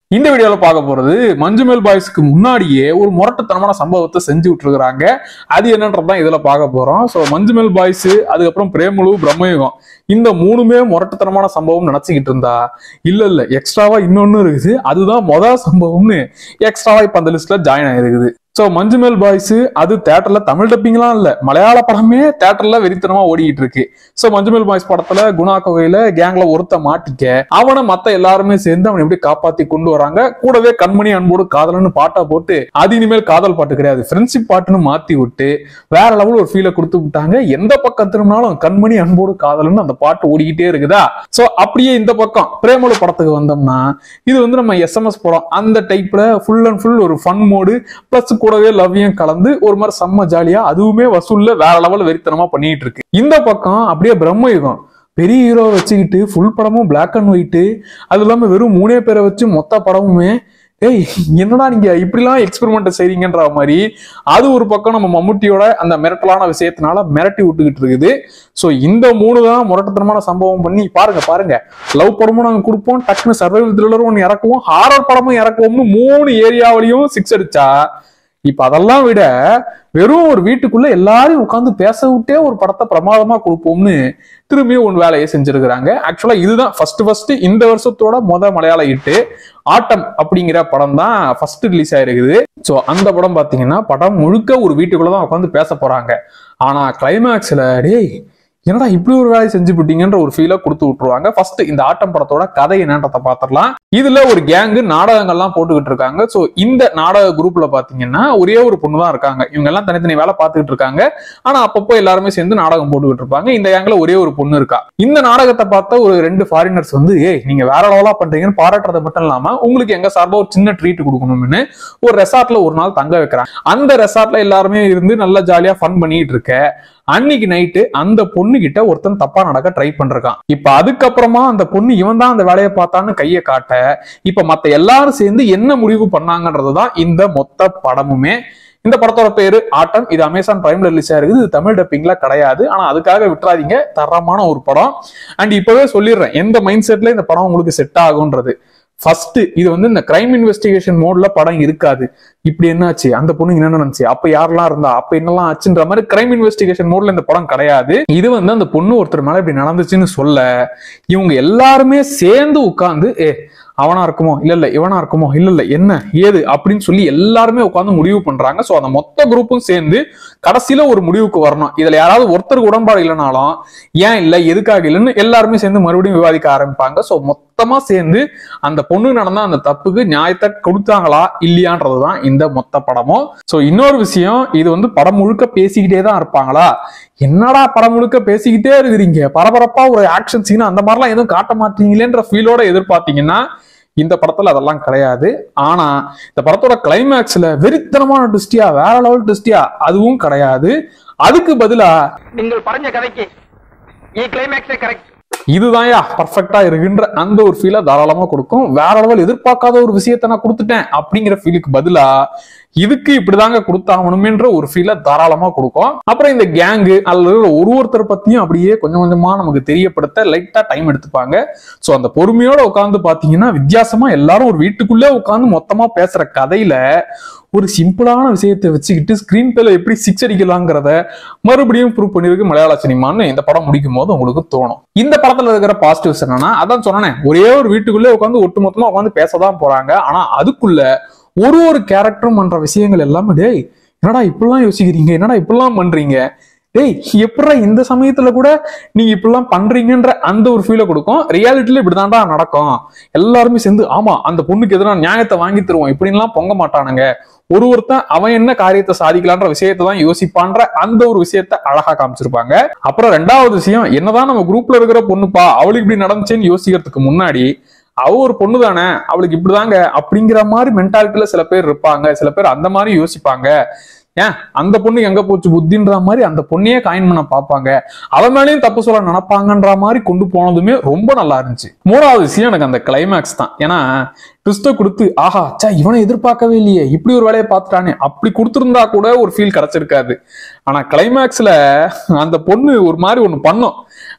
இந்த வீடியோல பார்க்க போறது மஞ்சுமேல் பாய்ஸ்க்கு முன்னாடியே ஒரு முரட்டுத்தனமான சம்பவத்தை செஞ்சு விட்டுருக்காங்க. அது என்னன்றதான் இதுல பார்க்க போறோம். சோ மஞ்சுமேல் பாய்ஸ், அதுக்கப்புறம் பிரேமலு, பிரம்மயுகம், இந்த மூணுமே முரட்டுத்தனமான சம்பவம் நினைச்சுக்கிட்டு இருந்தா இல்ல எக்ஸ்ட்ராவா இன்னொன்னு இருக்குது, அதுதான் முதல் சம்பவம்னு எக்ஸ்ட்ராவா இப்ப அந்த லிஸ்ட்ல ஜாயின் ஆயிருக்குது. சோ மஞ்சுமேல் பாய்ஸ் அது தியேட்டர்ல தமிழ் டப்பிங்லாம் இல்ல, மலையாள படமே தியேட்டர்ல வெறித்தனமா ஓடிக்கிட்டு இருக்கு. சோ மஞ்சுமேல் பாய்ஸ் படத்துல குணா கொகையில கேங்ல ஒருத்த மாட்டிக்க அவனை மத்த எல்லாருமே சேர்ந்து அவனை எப்படி காப்பாத்தி கொண்டு வராங்க. கூடவே கண்மணி அன்போடு காதல்னு பாட்டா போட்டு அது இனிமேல் காதல் பாட்டு கிடையாது, ஃப்ரெண்ட்ஷிப் பாட்டுன்னு மாத்தி விட்டு வேற லெவல் ஒரு ஃபீலை கொடுத்து விட்டாங்க. எந்த பக்கம் திரும்பினாலும் கண்மணி அன்போடு காதல்னு அந்த பாட்டு ஓடிக்கிட்டே இருக்குதா. சோ அப்படியே இந்த பக்கம் பிரேமலு படத்துக்கு வந்தோம்னா இது வந்து நம்ம SMS படம், அந்த டைப்ல ஃபுல் அண்ட் ஃபுல் ஒரு ஃபன் மோடு பிளஸ் கூடவே லவ்வையும் கலந்து ஒரு மாதிரி செம்ம ஜாலியா, அதுவுமே வசூல்ல வேற லெவல் வெறித்தனமா பண்ணிட்டு இருக்கு. இந்த பக்கம் அப்படியே பிரம்மயுகம் பெரிய ஹீரோ வச்சுக்கிட்டு ஃபுல் படமும் பிளாக் அண்ட் ஒயிட், அது இல்லாம வெறும் 3 பேரை வச்சு மொத்த படமுமே ஏய் என்னடா நீங்க இப்படிலாம் எக்ஸ்பெரிமெண்ட் செய்றீங்கன்ற மாதிரி அது ஒரு பக்கம் நம்ம மம்முட்டியோட அந்த மிரட்டலான விஷயத்தினால மிரட்டி விட்டுக்கிட்டு இருக்குது. சோ இந்த 3 தான் முரட்டுத்தனமான சம்பவம் பண்ணி பாருங்க லவ் படமும் நாங்க கொடுப்போம், டக்குன்னு சர்வைவல் த்ரில்லரும் ஒன்று இறக்குவோம், ஹாரர் படமும் இறக்குவோம்னு 3 ஏரியாவிலையும் 6 அடிச்சா. இப்ப அதெல்லாம் விட வெறும் ஒரு வீட்டுக்குள்ள எல்லாரையும் உட்காந்து பேச விட்டே ஒரு படத்தை பிரமாதமா கொடுப்போம்னு திரும்பியும் ஒரு வேலையை செஞ்சிருக்கிறாங்க. ஆக்சுவலா இதுதான் ஃபர்ஸ்ட் இந்த வருஷத்தோட மலையாள ஹிட்டு. ஆட்டம் அப்படிங்கிற படம் தான் ஃபர்ஸ்ட் ரிலீஸ் ஆயிருக்குது. சோ அந்த படம் பாத்தீங்கன்னா படம் முழுக்க ஒரு வீட்டுக்குள்ளதான் உட்காந்து பேச போறாங்க. ஆனா கிளைமேக்ஸ்ல டேய் என்னடா இப்படி ஒரு வேலையை செஞ்சு விட்டீங்கன்ற ஒரு ஃபீலை கொடுத்து விட்டுருவாங்க. ஃபர்ஸ்ட் இந்த ஆட்டம் படத்தோட கதை என்னன்றதை பாத்திரலாம். இதுல ஒரு கேங்கு நாடகங்கள்லாம் போட்டுக்கிட்டு இருக்காங்க. சோ இந்த நாடக குரூப்ல பாத்தீங்கன்னா ஒரே ஒரு பொண்ணு தான் இருக்காங்க. இவங்க எல்லாம் தனித்தனி வேலை பார்த்துக்கிட்டு இருக்காங்க. ஆனா அப்பப்போ எல்லாருமே சேர்ந்து நாடகம் போட்டுக்கிட்டு இருப்பாங்க. இந்த கேங்ல ஒரே ஒரு பொண்ணு இருக்கா. இந்த நாடகத்தை பார்த்த ஒரு 2 ஃபாரினர்ஸ் வந்து ஏய் நீங்க வேற லெவலா பண்றீங்கன்னு பாராட்டுறது மட்டும் இல்லாம உங்களுக்கு எங்க சார்பா ஒரு சின்ன ட்ரீட் கொடுக்கணும்னு ஒரு ரெசார்ட்ல ஒரு நாள் தங்க வைக்கிறாங்க. அந்த ரெசார்ட்ல எல்லாருமே இருந்து நல்லா ஜாலியா ஃபன் பண்ணிட்டு இருக்க அன்னைக்கு நைட்டு அந்த பொண்ணு கிட்ட ஒருத்தன் தப்பா நடக்க ட்ரை பண்றான். இப்ப அதுக்கப்புறமா அந்த பொண்ணு இவன் தான் அந்த வேலையை பார்த்தான்னு கையை காட்ட இப்ப மத்த எல்லாரும் சேர்ந்து என்ன முடிவு பண்ணாங்கன்றதுதான் இந்த மொத்த படமுமே. இந்த படத்தோட பேரு ஆட்டம். இது அமேசான் பிரைம்ல ரிலீஸ் ஆயிருக்குது. இது தமிழ் டப்பிங்ல கிடையாது. ஆனா அதுக்காக விட்டுறாதீங்க, தரமான ஒரு படம். அண்ட் இப்பவே சொல்லிடுறேன் எந்த மைண்ட் செட்ல இந்த படம் உங்களுக்கு செட் ஆகும்ன்றது. ஃபர்ஸ்ட் இது வந்து இந்த கிரைம் இன்வெஸ்டிகேஷன் மோட்ல படம் இருக்காது. இப்படி என்னாச்சு, அந்த பொண்ணு என்ன நினைச்சு, அப்ப யாரெல்லாம் இருந்தா, அப்ப என்னெல்லாம் ஆச்சுன்ற மாதிரி கிரைம் இன்வெஸ்டிகேஷன் மோட்ல இந்த படம் கிடையாது. இது வந்து அந்த பொண்ணு ஒருத்தர் மேல இப்படி நடந்துச்சுன்னு சொல்ல இவங்க எல்லாருமே சேர்ந்து உட்கார்ந்து அவனா இருக்குமோ இல்ல இவனா இருக்குமோ இல்ல என்ன ஏது அப்படின்னு சொல்லி எல்லாருமே உட்காந்து முடிவு பண்றாங்க. சோ அந்த மொத்த குரூப்பும் சேர்ந்து கடைசியில ஒரு முடிவுக்கு வரணும். இதுல யாராவது ஒருத்தருக்கு உடன்பாடு இல்லைனாலும் ஏன் இல்ல எதுக்காக இல்லைன்னு எல்லாருமே சேர்ந்து மறுபடியும் விவாதிக்க ஆரம்பிப்பாங்க. சோ மொத்தமா சேர்ந்து அந்த பொண்ணு நடந்த அந்த தப்புக்கு நியாயத்தை கொடுத்தாங்களா இல்லையான்றதுதான் இந்த மொத்த படமும். சோ இன்னொரு விஷயம், இது வந்து படம் முழுக்க பேசிக்கிட்டே தான் இருப்பாங்களா, என்னடா படம் முழுக்க பேசிக்கிட்டே இருக்கிறீங்க, பரபரப்பா ஒரு ஆக்ஷன் சீன் அந்த மாதிரிலாம் எதுவும் காட்ட மாட்டீங்களேன்ற ஃபீலோட எதிர்பார்த்தீங்கன்னா இந்த படத்துல அதெல்லாம் கிடையாது. ஆனா இந்த படத்தோட கிளைமேக்ஸ்ல வெறித்தனமான ட்விஸ்டியா, வேற லெவல் ட்விஸ்டியா அதுவும் கிடையாது. அதுக்கு பதிலா நீங்கள் பறஞ்ச கதைக்கு கிளைமேக்ஸே கரெக்ட், இதுதான் பர்ஃபெக்டா இருக்குன்ற அந்த ஒரு ஃபீலை தாராளமா கொடுக்கும். வேற லெவல் எதிர்பார்க்காத ஒரு விஷயத்த நான் கொடுத்துட்டேன் அப்படிங்கிற ஃபீலுக்கு பதிலா இதுக்கு இப்படிதாங்க கொடுத்தாகணும்ன்ற ஒரு ஃபீலை தாராளமா கொடுக்கும். அப்புறம் இந்த கேங்கு அல்லது ஒருத்தர் பத்தியும் அப்படியே கொஞ்சம் கொஞ்சமா நமக்கு தெரியப்படுத்த லைட்டா டைம் எடுத்துப்பாங்க. சோ அந்த பொறுமையோட உட்காந்து பாத்தீங்கன்னா வித்தியாசமா எல்லாரும் ஒரு வீட்டுக்குள்ளே உட்காந்து மொத்தமா பேசுற கதையில ஒரு சிம்பிளான விஷயத்தை வச்சுக்கிட்டு ஸ்கிரீன் பிளேல எப்படி 6 அடிக்கலாங்கிறத மறுபடியும் ப்ரூவ் பண்ணிருக்கு மலையாள சினிமான்னு இந்த படம் முடிக்கும் போது உங்களுக்கு தோணும். இந்த படத்துல இருக்கிற பாசிட்டிவ்ஸ் என்னன்னா, அதான் சொன்னேன், ஒரே ஒரு வீட்டுக்குள்ளே உட்காந்து ஒட்டுமொத்தமா உட்காந்து பேசதான் போறாங்க. ஆனா அதுக்குள்ள ஒரு கேரக்டரும் பண்ற விஷயங்கள் எல்லாமே டேய் என்னடா இப்படிலாம் யோசிக்கிறீங்க, என்னடா இப்படிலாம் பண்றீங்க, டேய் எப்படா இந்த சமயத்துல கூட நீங்க இப்படிலாம் பண்றீங்கன்ற அந்த ஒரு ஃபீலை கொடுக்கும். ரியாலிட்டியில இப்படிதான்டா நடக்கும், எல்லாருமே சேர்ந்து ஆமா அந்த பொண்ணுக்கு எதிராக நியாயத்தை வாங்கி தருவோம் இப்படின்லாம் பொங்க மாட்டானுங்க, ஒருத்தன் அவன் என்ன காரியத்தை சாதிக்கலான்ற விஷயத்தை தான் யோசிப்பான்ற அந்த ஒரு விஷயத்த அழகா காமிச்சிருப்பாங்க. அப்புறம் 2வது விஷயம், என்னதான் நம்ம குரூப்ல இருக்கிற பொண்ணுப்பா அவளுக்கு இப்படி நடந்துச்சுன்னு யோசிக்கிறதுக்கு முன்னாடி அவ ஒரு பொண்ணு தானே அவளுக்கு இப்படிதாங்க அப்படிங்கிற மாதிரி மென்டாலிட்டியில சில பேர் இருப்பாங்க. சில பேர் அந்த மாதிரி யோசிப்பாங்க. ஏன் அந்த பொண்ணுக்கு எங்க போச்சு புத்தின்ற மாதிரி அந்த பொண்ணையே காயின் பண்ண பார்ப்பாங்க, அவன் மேலேயும் தப்பு சொல்ல நினைப்பாங்கன்ற மாதிரி கொண்டு போனதுமே ரொம்ப நல்லா இருந்துச்சு. 3வது விஷயம் எனக்கு அந்த கிளைமேக்ஸ் தான். ஏன்னா ட்விஸ்ட கொடுத்து ஆஹா சா இவனை எதிர்பார்க்கவே இல்லையே இப்படி ஒரு வேலையை பார்த்துட்டானே அப்படி கொடுத்துருந்தா கூட ஒரு ஃபீல் கிடைச்சிருக்காது. ஆனா கிளைமேக்ஸ்ல அந்த பொண்ணு ஒரு மாதிரி ஒண்ணு பண்ணும்,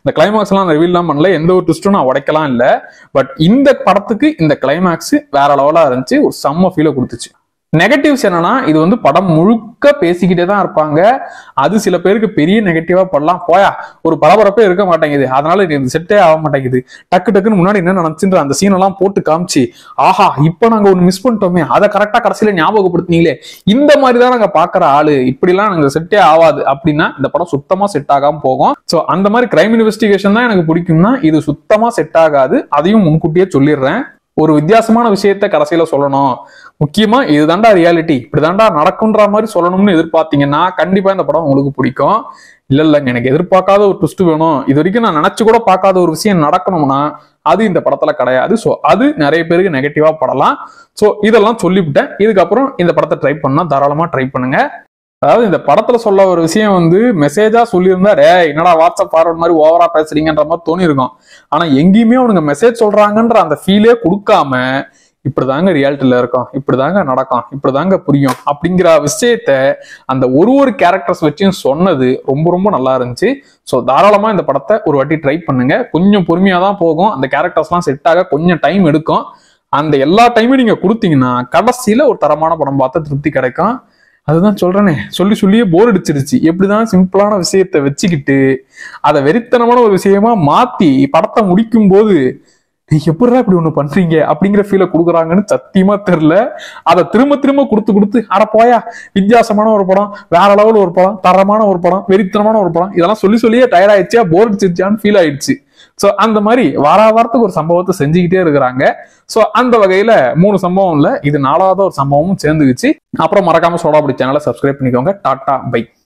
இந்த கிளைமாக்ஸ் எல்லாம் ரிவீல் எல்லாம் பண்ணல, எந்த ஒரு ட்விஸ்டும் நான் உடைக்கலாம் இல்லை. பட் இந்த படத்துக்கு இந்த கிளைமாக்ஸ் வேற லெவலா இருந்துச்சு, ஒரு செம்ம ஃபீலை கொடுத்துச்சு. நெகட்டிவ்ஸ் என்னன்னா, இது வந்து படம் முழுக்க பேசிக்கிட்டே தான் இருப்பாங்க. அது சில பேருக்கு பெரிய நெகட்டிவா படலாம். போயா ஒரு பரபரப்பே இருக்க மாட்டேங்குது, அதனால இது செட்டே ஆக மாட்டேங்குது, டக்கு டக்குன்னு முன்னாடி என்ன நினைச்சுன்ற அந்த சீன் எல்லாம் போட்டு காமிச்சு, ஆஹா இப்ப நாங்க ஒண்ணு மிஸ் பண்ணிட்டோமே, அதை கரெக்டா கடைசியில ஞாபகப்படுத்தினீங்களே, இந்த மாதிரிதான் நாங்க பாக்குற ஆளு, இப்படி எல்லாம் நாங்க செட்டே ஆகாது அப்படின்னா இந்த படம் சுத்தமா செட் ஆகாம போகும். சோ அந்த மாதிரி கிரைம் இன்வெஸ்டிகேஷன் தான் எனக்கு பிடிக்கும்னா இது சுத்தமா செட் ஆகாது. அதையும் முன்கூட்டியே சொல்லிடுறேன். ஒரு வித்தியாசமான விஷயத்த கடைசியில சொல்லணும், முக்கியமா இதுதான்டா ரியாலிட்டி, இப்படிதான்டா நடக்கும்ன்ற மாதிரி சொல்லணும்னு எதிர்பார்த்தீங்கன்னா கண்டிப்பா இந்த படம் உங்களுக்கு பிடிக்கும். இல்லைங்க எனக்கு எதிர்பார்க்காத ஒரு ட்விஸ்ட் வேணும், இது வரைக்கும் நான் நினைச்சு கூட பார்க்காத ஒரு விஷயம் நடக்கணும்னா அது இந்த படத்துல கிடையாது. ஸோ அது நிறைய பேருக்கு நெகட்டிவா படலாம். ஸோ இதெல்லாம் சொல்லிவிட்டேன். இதுக்கப்புறம் இந்த படத்தை ட்ரை பண்ணா தாராளமா ட்ரை பண்ணுங்க. அதாவது இந்த படத்துல சொல்ல ஒரு விஷயம் வந்து மெசேஜா சொல்லியிருந்தா என்னடா வாட்ஸ்அப் ஃபார்வர்ட் மாதிரி ஓவரா பேசுறீங்கன்ற மாதிரி தோணி இருக்கும். ஆனா எங்கேயுமே அவனுங்க மெசேஜ் சொல்றாங்கன்ற அந்த ஃபீலே கொடுக்காம இப்படிதாங்க ரியாலிட்டியில இருக்கும், இப்படிதாங்க நடக்கும், இப்படிதாங்க புரியும் அப்படிங்கிற விஷயத்த அந்த ஒரு கேரக்டர்ஸ் வச்சும் சொன்னது ரொம்ப ரொம்ப நல்லா இருந்துச்சு. ஸோ தாராளமா இந்த படத்தை ஒரு வாட்டி ட்ரை பண்ணுங்க. கொஞ்சம் பொறுமையா தான் போகும், அந்த கேரக்டர்ஸ் எல்லாம் செட் ஆக கொஞ்சம் டைம் எடுக்கும். அந்த எல்லா டைமும் நீங்க கொடுத்தீங்கன்னா கடைசியில ஒரு தரமான படம் பார்த்த திருப்தி கிடைக்கும். அதுதான் சொல்றேனே, சொல்லியே போர் அடிச்சிருச்சு. எப்படிதான் சிம்பிளான விஷயத்த வச்சுக்கிட்டு அதை வெறித்தனமான ஒரு விஷயமா மாத்தி படத்தை முடிக்கும் போது எப்படிதான் இப்படி ஒண்ணு பண்றீங்க அப்படிங்கிற ஃபீலை கொடுக்குறாங்கன்னு சத்தியமா தெரியல. அதை திரும்ப கொடுத்து அட போயா வித்தியாசமான ஒரு படம், வேற லெவல் ஒரு படம், தரமான ஒரு படம், வெறித்தனமான ஒரு படம், இதெல்லாம் சொல்லியே டயர்ட் ஆயிடுச்சா, போர் அடிச்சிருச்சான்னு ஃபீல் ஆயிடுச்சு. சோ அந்த மாதிரி வாரத்துக்கு ஒரு சம்பவத்தை செஞ்சுக்கிட்டே இருக்கிறாங்க. சோ அந்த வகையில 3 சம்பவம் இல்ல, இது 4வது ஒரு சம்பவமும் சேர்ந்துக்குச்சு. அப்புறம் மறக்காம சோடாபுடி சேனலை சப்ஸ்கிரைப் பண்ணிக்கோங்க. Tata by.